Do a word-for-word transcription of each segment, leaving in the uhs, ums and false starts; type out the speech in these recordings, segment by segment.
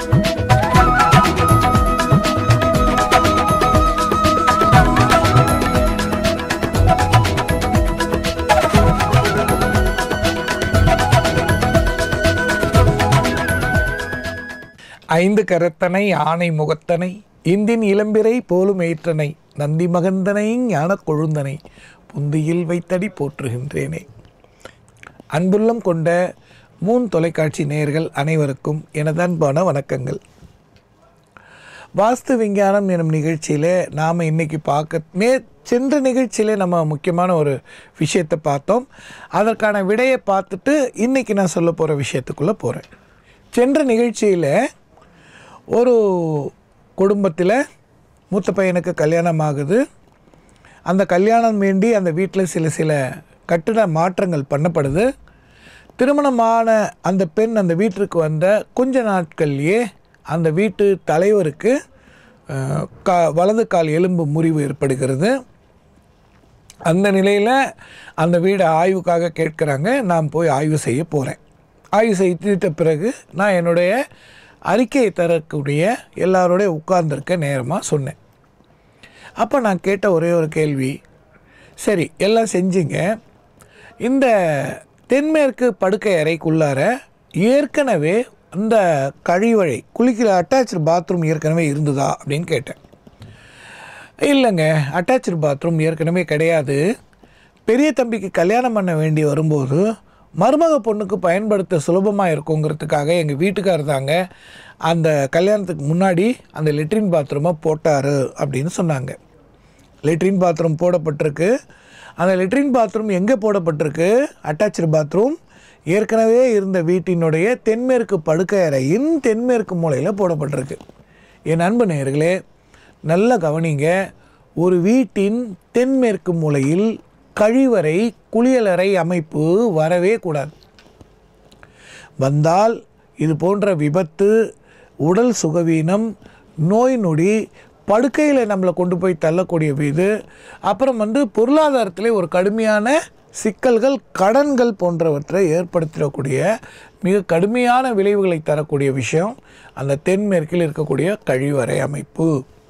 ஐந்து கரத்தனை ஆனை முகத்தனை இந்தின் இளம்பிறை போலும் ஏற்றனை நந்தி மகந்தனை ஞான கொழுந்தனை புந்தியில் வைத்தடி போற்றுகின்றேனே. அன்புள்ளம் கொண்ட மூன் தொலைக்காட்சி நேயர்கள் அனைவருக்கும் எனது அன்பான வணக்கங்கள். வாஸ்து விஞ்ஞானம் எனும் நிகழ்ச்சியில் நாம் இன்றைக்கி பார்க்க நே சென்ற நிகழ்ச்சியில் நம்ம முக்கியமான ஒரு விஷயத்தை பார்த்தோம். அதற்கான விடையை பார்த்துட்டு இன்றைக்கி நான் சொல்ல போகிற விஷயத்துக்குள்ளே போகிறேன். சென்ற நிகழ்ச்சியில் ஒரு குடும்பத்தில் மூத்த பையனுக்கு கல்யாணம் ஆகுது. அந்த கல்யாணம் வேண்டி அந்த வீட்டில் சில சில கட்டிட மாற்றங்கள் பண்ணப்படுது. திருமணமான அந்த பெண் அந்த வீட்டிற்கு வந்த கொஞ்ச நாட்கள்லேயே அந்த வீட்டு தலைவருக்கு கா வலது கால் எலும்பு முறிவு ஏற்படுகிறது. அந்த நிலையில் அந்த வீடை ஆய்வுக்காக கேட்குறாங்க. நான் போய் ஆய்வு செய்ய போகிறேன். ஆய்வு செய்துட்ட பிறகு நான் என்னுடைய அறிக்கையை தரக்கூடிய எல்லாரோடைய உட்கார்ந்துருக்க நேரமாக சொன்னேன். அப்போ நான் கேட்ட ஒரே ஒரு கேள்வி, சரி எல்லாம் செஞ்சுங்க, இந்த தென்மேற்கு படுக்கை அறைக்குள்ளார ஏற்கனவே இந்த கழிவறை குளிக்கிற அட்டாச்சு பாத்ரூம் ஏற்கனவே இருந்ததா அப்படின்னு கேட்டேன். இல்லைங்க, அட்டாச்சு பாத்ரூம் ஏற்கனவே கிடையாது. பெரிய தம்பிக்கு கல்யாணம் பண்ண வேண்டி வரும்போது மருமக பொண்ணுக்கு பயன்படுத்த சுலபமாக இருக்குங்கிறதுக்காக எங்கள் வீட்டுக்காரர் தாங்க அந்த கல்யாணத்துக்கு முன்னாடி அந்த லெட்ரின் பாத்ரூமை போட்டார் அப்படின்னு சொன்னாங்க. லெட்ரின் பாத்ரூம் போடப்பட்டிருக்கு. அந்த லெட்ரின் பாத்ரூம் எங்கே போடப்பட்டிருக்கு? அட்டாச்சு பாத்ரூம் ஏற்கனவே இருந்த வீட்டினுடைய தென்மேற்கு படுக்கை அறையின் தென்மேற்கு மூலையில் போடப்பட்டிருக்கு. என் அன்பு நேயர்களே, நல்ல கவனிங்க. ஒரு வீட்டின் தென்மேற்கு மூலையில் கழிவறை குளியலறை அமைப்பு வரவே கூடாது. வந்தால் இது போன்ற விபத்து, உடல் சுகவீனம், நோய் நொடி, படுக்கையில் நம்மளை கொண்டு போய் தள்ளக்கூடிய இது, அப்புறம் வந்து பொருளாதாரத்தில் ஒரு கடுமையான சிக்கல்கள், கடன்கள் போன்றவற்றை ஏற்படுத்தக்கூடிய மிக கடுமையான விளைவுகளை தரக்கூடிய விஷயம் அந்த தென்மேற்கில் இருக்கக்கூடிய கழிவறை அமைப்பு.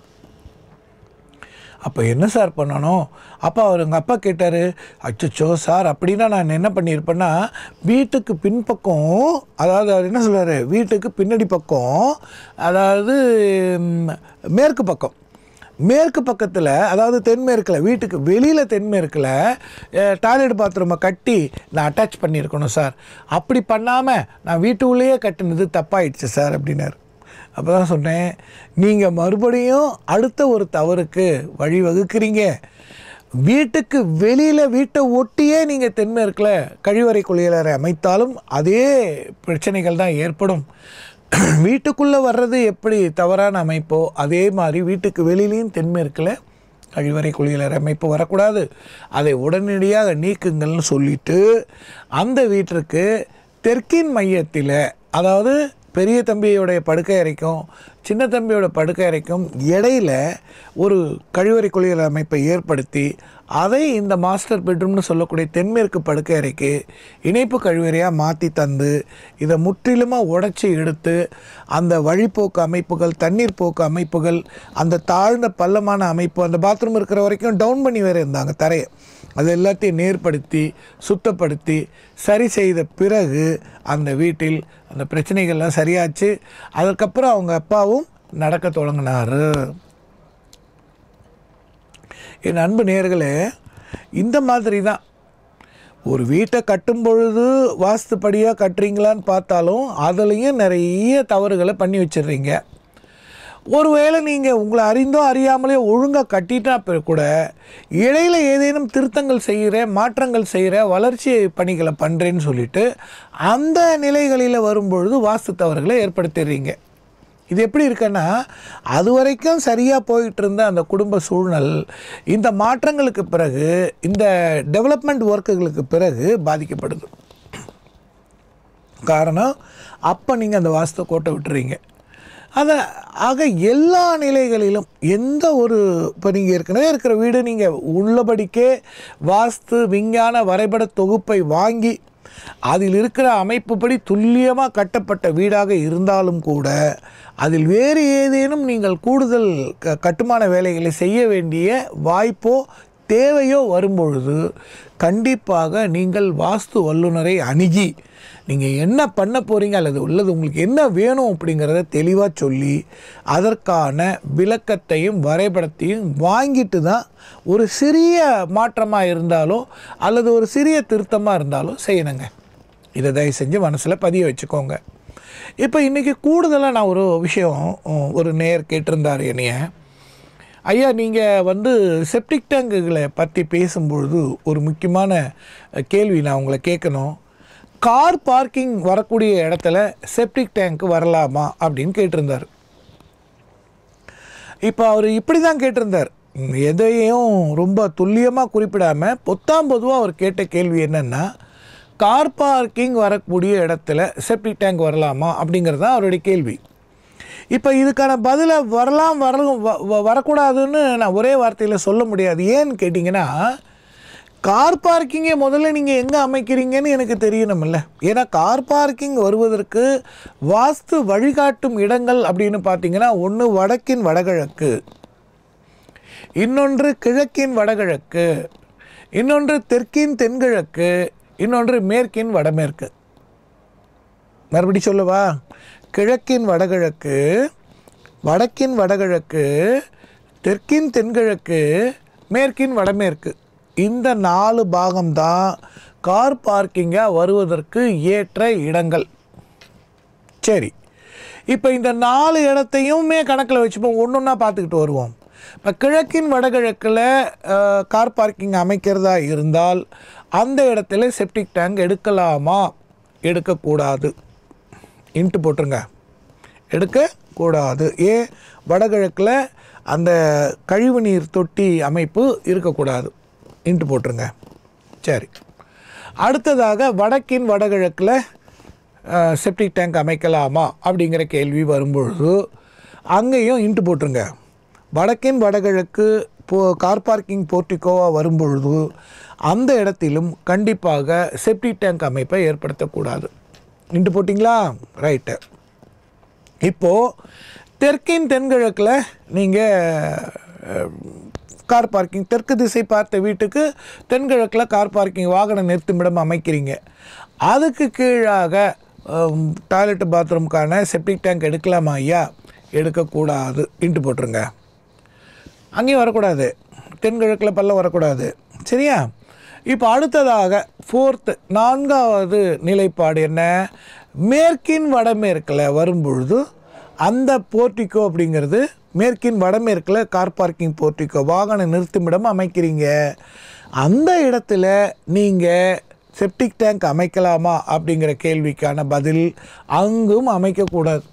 அப்போ என்ன சார் பண்ணணும்? அப்போ அவர் எங்கள் அப்பா கேட்டார், அச்சோ சார் அப்படின்னா நான் என்ன பண்ணியிருப்பேன்னா வீட்டுக்கு பின்பக்கம், அதாவது அவர் என்ன சொல்கிறார், வீட்டுக்கு பின்னாடி பக்கம், அதாவது மேற்கு பக்கம், மேற்கு பக்கத்தில், அதாவது தென்மேற்கில், வீட்டுக்கு வெளியில் தென்மேற்கில் டாய்லெட் பாத்ரூமை கட்டி நான் அட்டாச் பண்ணியிருக்கணும் சார். அப்படி பண்ணாமல் நான் வீட்டு உள்ளேயே கட்டினது தப்பாயிடுச்சு சார் அப்படின்னாரு. அப்போ தான் சொன்னேன், நீங்கள் மறுபடியும் அடுத்த ஒரு தவறுக்கு வழிவகுக்கிறீங்க. வீட்டுக்கு வெளியில் வீட்டை ஒட்டியே நீங்கள் தென்மேற்கில் கழிவறை குளியலறை அமைத்தாலும் அதே பிரச்சனைகள் தான் ஏற்படும். வீட்டுக்குள்ளே வர்றது எப்படி தவறான அமைப்போ அதே மாதிரி வீட்டுக்கு வெளியிலையும் தென்மேற்கில் கழிவறை குளியலறை அமைப்பு வரக்கூடாது. அதை உடனடியாக நீக்குங்கள்னு சொல்லிவிட்டு அந்த வீட்டிற்கு தெற்கின் மையத்தில், அதாவது பெரிய தம்பியோடைய படுக்கை அறைக்கும் சின்ன தம்பியோட படுக்கை அறைக்கும் இடையில் ஒரு கழிவறை குளியல் அமைப்பை ஏற்படுத்தி அதை இந்த மாஸ்டர் பெட்ரூம்னு சொல்லக்கூடிய தென்மேற்கு படுக்கை அறைக்கு இணைப்பு கழிவறையாக மாற்றி தந்து இதை முற்றிலுமாக உடைச்சி எடுத்து அந்த வழிப்போக்கு அமைப்புகள், தண்ணீர் போக்கு அமைப்புகள், அந்த தாழ்ந்த பள்ளமான அமைப்பு, அந்த பாத்ரூம் இருக்கிற வரைக்கும் டவுன் பண்ணி வேறு இருந்தாங்க தரையை, அது எல்லாத்தையும் நேர்படுத்தி சுத்தப்படுத்தி சரி செய்த பிறகு அந்த வீட்டில் அந்த பிரச்சனைகள்லாம் சரியாச்சு. அதுக்கப்புறம் அவங்க அப்பாவும் நடக்க தொடங்கினார். என் அன்பு நேயர்களே, இந்த மாதிரி தான் ஒரு வீட்டை கட்டும் பொழுது வாஸ்துப்படியாக கட்டுறீங்களான்னு பார்த்தாலும் அதுலேயும் நிறைய தவறுகளை பண்ணி வச்சிடுறீங்க. ஒருவேளை நீங்கள் உங்களை அறிந்தோ அறியாமலே ஒழுங்காக கட்டிட்டா கூட இடையில் ஏதேனும் திருத்தங்கள் செய்கிற, மாற்றங்கள் செய்கிற, வளர்ச்சி பணிகளை பண்ணுறேன்னு சொல்லிட்டு அந்த நிலைகளில் வரும்பொழுது வாஸ்து தவறுகளை ஏற்படுத்திடுறீங்க. இது எப்படி இருக்குன்னா, அது வரைக்கும் சரியாக போயிட்டு இருந்த அந்த குடும்ப சூழ்நிலை இந்த மாற்றங்களுக்கு பிறகு, இந்த டெவலப்மெண்ட் ஒர்க்குகளுக்கு பிறகு பாதிக்கப்படுது. காரணம், அப்போ நீங்கள் அந்த வாஸ்து கோட்டை விட்டுறீங்க. அதை ஆக எல்லா நிலைகளிலும் எந்த ஒரு, இப்போ நீங்கள் ஏற்கனவே இருக்கிற வீடு நீங்கள் உள்ளபடிக்கே வாஸ்து விஞ்ஞான வரைபட தொகுப்பை வாங்கி அதில் இருக்கிற அமைப்புப்படி துல்லியமாக கட்டப்பட்ட வீடாக இருந்தாலும் கூட அதில் வேறு ஏதேனும் நீங்கள் கூடுதல் க கட்டுமான வேலைகளை செய்ய வேண்டிய வாய்ப்போ தேவையோ வரும்பொழுது கண்டிப்பாக நீங்கள் வாஸ்து வல்லுநரை அணுகி நீங்கள் என்ன பண்ண போகிறீங்க அல்லது உள்ளது உங்களுக்கு என்ன வேணும் அப்படிங்கிறத தெளிவாக சொல்லி அதற்கான விளக்கத்தையும் வரைபடத்தையும் வாங்கிட்டு தான் ஒரு சிறிய மாற்றமாக இருந்தாலோ அல்லது ஒரு சிறிய திருத்தமாக இருந்தாலோ செய்யணுங்க. இதை தயவு செஞ்சு மனசில் பதிய வச்சுக்கோங்க. இப்போ இன்றைக்கி கூடுதலாக நான் ஒரு விஷயம் ஒரு நேர் கேட்டிருந்தார் என்னைய, ஐயா நீங்கள் வந்து செப்டிக் டேங்குகளை பற்றி பேசும்பொழுது ஒரு முக்கியமான கேள்வி நான் உங்களை கேட்கணும். கார் பார்க்கிங் வரக்கூடிய இடத்துல செப்டிக் டேங்க் வரலாமா அப்படின்னு கேட்டிருந்தார். இப்போ அவர் இப்படி தான் கேட்டிருந்தார், எதையும் ரொம்ப துல்லியமாக குறிப்பிடாமல் பொத்தாம் பொதுவாக அவர் கேட்ட கேள்வி என்னென்னா, கார் பார்க்கிங் வரக்கூடிய இடத்துல செப்டிக் டேங்க் வரலாமா அப்படிங்கிறது தான் அவருடைய கேள்வி. இப்போ இதுக்கான பதிலை வரலாம் வர வரக்கூடாதுன்னு நான் ஒரே வார்த்தையில் சொல்ல முடியாது. ஏன்னு கேட்டிங்கன்னா, கார் பார்க்கிங்கை முதல்ல நீங்கள் எங்கே அமைக்கிறீங்கன்னு எனக்கு தெரியணுமில்ல. ஏன்னா கார் பார்க்கிங் வருவதற்கு வாஸ்து வழிகாட்டும் இடங்கள் அப்படின்னு பார்த்தீங்கன்னா, ஒன்று வடக்கின் வடகிழக்கு, இன்னொன்று கிழக்கின் வடகிழக்கு, இன்னொன்று தெற்கின் தென்கிழக்கு, இன்னொன்று மேற்கின் வடமேற்கு. மறுபடி சொல்லவா? கிழக்கின் வடகிழக்கு, வடக்கின் வடகிழக்கு, தெற்கின் தென்கிழக்கு, மேற்கின் வடமேற்கு. இந்த நாலு பாகம்தான் கார் பார்க்கிங்காக வருவதற்கு ஏற்ற இடங்கள். சரி, இப்போ இந்த நாலு இடத்தையுமே கணக்கில் வச்சுப்போம், ஒன்று ஒன்றா பார்த்துக்கிட்டு வருவோம். இப்போ கிழக்கின் வடகிழக்கில் கார் பார்க்கிங் அமைக்கிறதா இருந்தால் அந்த இடத்துல செப்டிக் டேங்க் எடுக்கலாமா எடுக்கக்கூடாது இன்ட்டு போட்டுருங்க. எடுக்கக்கூடாது. ஏன்? வடகிழக்கில் அந்த கழிவுநீர் தொட்டி அமைப்பு இருக்கக்கூடாது இன்ட்டு போட்டுருங்க. சரி, அடுத்ததாக வடக்கின் வடகிழக்கில் செப்டிக் டேங்க் அமைக்கலாமா அப்படிங்கிற கேள்வி வரும்பொழுது அங்கேயும் இன்ட்டு போட்டுருங்க. வடக்கின் வடகிழக்கு போ கார் பார்க்கிங் போர்ட்டிகோவாக வரும்பொழுது அந்த இடத்திலும் கண்டிப்பாக செப்டிக் டேங்க் அமைப்பை ஏற்படுத்தக்கூடாது. இன்ட்டு போட்டிங்களா? ரைட்டு. இப்போது தெற்கின் தென்கிழக்கில் நீங்கள் கார் பார்க்கிங், தெற்கு திசை பார்த்த வீட்டுக்கு தென்கிழக்கில் கார் பார்க்கிங் வாகன நிறுத்துமிடம் அமைக்கிறீங்க. அதுக்கு கீழாக டாய்லெட்டு பாத்ரூமுக்கான செப்டிக் டேங்க் எடுக்கலாமா ஐயா? எடுக்கக்கூடாது இன்ட்டு போட்டுருங்க. அங்கேயும் வரக்கூடாது, தென்கிழக்கில் பல்லம் வரக்கூடாது. சரியா? இப்போ அடுத்ததாக ஃபோர்த்து நான்காவது நிலைப்பாடு என்ன? மேற்கின் வடமேற்கில் வரும்பொழுது அந்த போர்ட்டிக்கோ அப்படிங்கிறது மேற்கின் வடமேற்கில் கார் பார்க்கிங் போர்ட்டிக்கோ வாகன நிறுத்துமிடம் அமைக்கிறீங்க. அந்த இடத்துல நீங்கள் செப்டிக் டேங்க் அமைக்கலாமா அப்படிங்கிற கேள்விக்கான பதில் அங்கும் அமைக்கக்கூடாது.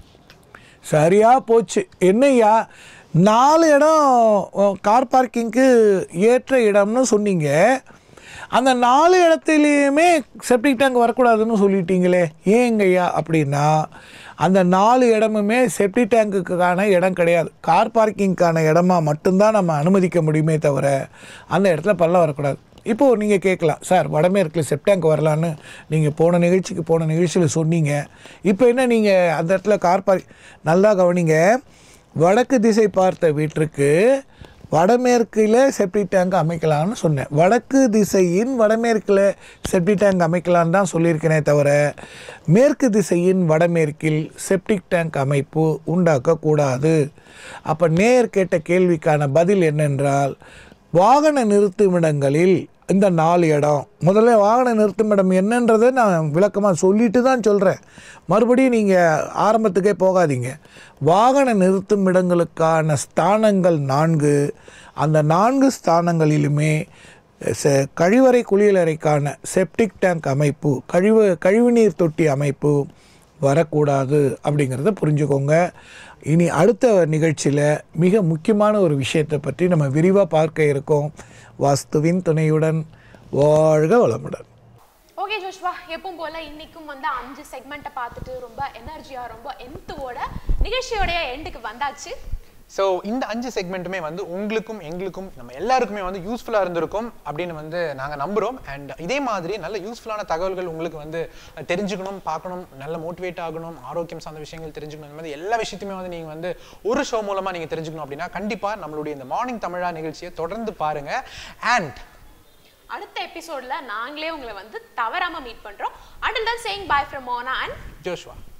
சரியாக போச்சு. என்னையா நாலு இடம் கார் பார்க்கிங்க்கு ஏற்ற இடம்னு சொன்னீங்க, அந்த நாலு இடத்துலையுமே செப்டிக் டேங்க் வரக்கூடாதுன்னு சொல்லிட்டீங்களே ஏங்கய்யா அப்படின்னா, அந்த நாலு இடமுமே செப்டிக் டேங்குக்கான இடம் கிடையாது. கார் பார்க்கிங்க்கான இடமா மட்டும்தான் நம்ம அனுமதிக்க முடியுமே தவிர அந்த இடத்துல பல்லம் வரக்கூடாது. இப்போது நீங்கள் கேட்கலாம், சார் வடமேற்கில் செப்டிக் டேங்க் வரலான்னு நீங்கள் போன நிகழ்ச்சிக்கு போன நிகழ்ச்சியில் சொன்னீங்க, இப்போ என்ன நீங்கள் அந்த இடத்துல கார் பார்க் நல்லா கவனிங்க. வடக்கு திசை பார்த்த வீட்டிற்கு வடமேற்கில் செப்டிக் டேங்க் அமைக்கலான்னு சொன்னேன். வடக்கு திசையின் வடமேற்கில் செப்டிக் டேங்க் அமைக்கலான்னு தான் சொல்லியிருக்கேனே தவிர மேற்கு திசையின் வடமேற்கில் செப்டிக் டேங்க் அமைப்பு உண்டாக்கக்கூடாது. அப்போ நேர் கேட்ட கேள்விக்கான பதில் என்னென்றால், வாகன நிறுத்துமிடங்களில் இந்த நாலு இடம், முதல்ல வாகன நிறுத்துமிடம் என்னன்றதை நான் விளக்கமாக சொல்லிட்டு தான் சொல்கிறேன். மறுபடியும் நீங்கள் ஆரம்பத்துக்கே போகாதீங்க. வாகன நிறுத்துமிடங்களுக்கான ஸ்தானங்கள் நான்கு. அந்த நான்கு ஸ்தானங்களிலுமே செ கழிவறை குளியலறைக்கான செப்டிக் டேங்க் அமைப்பு, கழிவு கழிவுநீர் தொட்டி அமைப்பு வரக்கூடாது அப்படிங்கிறத புரிஞ்சுக்கோங்க. இனி அடுத்த நிகழ்ச்சியில் மிக முக்கியமான ஒரு விஷயத்தை பற்றி நம்ம விரிவாக பார்க்க இருக்கோம். வாஸ்துவின் துணையுடன் வாழ்க வளமுடன். ஓகே ஜோஷ்வா, எப்பவும் போல இன்னைக்கும் வந்து அஞ்சு செக்மெண்ட்டை பார்த்துட்டு ரொம்ப எனர்ஜியாக ரொம்ப எந்தோட நிகழ்ச்சியோடைய எண்டுக்கு வந்தாச்சு. ஸோ இந்த அஞ்சு செக்மெண்ட்டுமே வந்து உங்களுக்கும் எங்களுக்கும் நம்ம எல்லாருக்குமே வந்து யூஸ்ஃபுல்லாக இருந்திருக்கும் அப்படின்னு வந்து நாங்கள் நம்புகிறோம். அண்ட் இதே மாதிரி நல்ல யூஸ்ஃபுல்லான தகவல்கள் உங்களுக்கு வந்து தெரிஞ்சுக்கணும், பார்க்கணும், நல்ல மோட்டிவேட் ஆகணும், ஆரோக்கியம் சார்ந்த விஷயங்கள் தெரிஞ்சுக்கணும், இந்த மாதிரி எல்லா விஷயத்தையுமே வந்து நீங்கள் வந்து ஒரு ஷோ மூலமாக நீங்கள் தெரிஞ்சுக்கணும் அப்படின்னா கண்டிப்பாக நம்மளுடைய இந்த மார்னிங் தமிழா நிகழ்ச்சியை தொடர்ந்து பாருங்கள். அண்ட் அடுத்த எபிசோட்ல நாங்களே உங்களை வந்து தவறாம மீட் பண்றோம். Until then, saying bye from Mona and Joshua.